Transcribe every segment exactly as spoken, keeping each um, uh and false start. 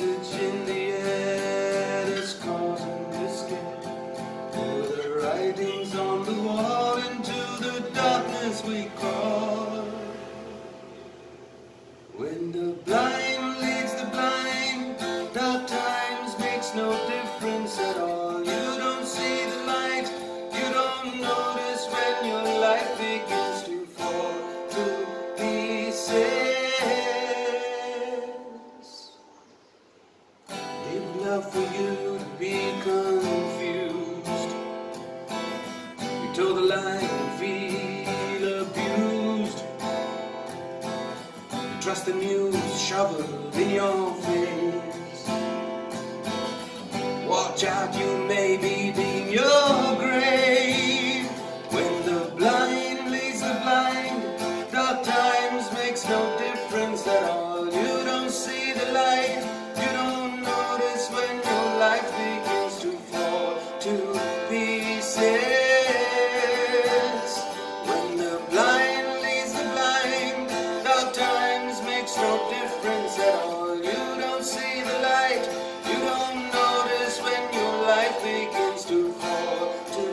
message in the air that's causing despair. For the writings on the wall, into the darkness we crawl. When the blind leads the blind, dark times makes no difference at all. You don't see the light, you don't notice when your life begins to fall to pieces. They'd love for you to be confused. You toe the line and feel abused. You trust the news shoveled in your face. Watch out, you may be digging your grave. When the blind leads the blind, dark times makes no difference at all. You don't see the light, you don't notice when your life begins to fall to pieces. When the blind leads the blind, dark times makes no difference at all. You don't see the light, you don't notice when your life begins to fall to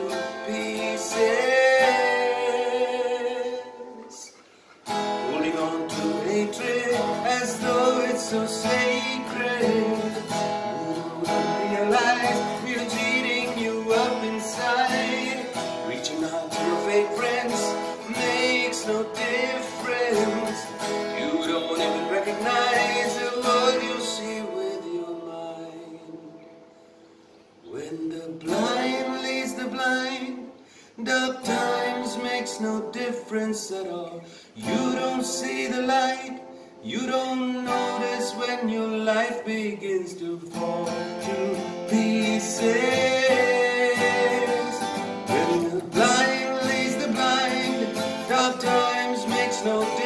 pieces. Holding on to hatred as though it's so sacred. You don't realize we're cheating you up inside. Reaching out to your fake friends makes no difference. You don't even recognize the world you see with your mind. When the blind leads the blind, dark times makes no difference at all. You don't see the light, you don't notice when your life begins to fall to pieces. When the blind leads the blind, dark times makes no difference.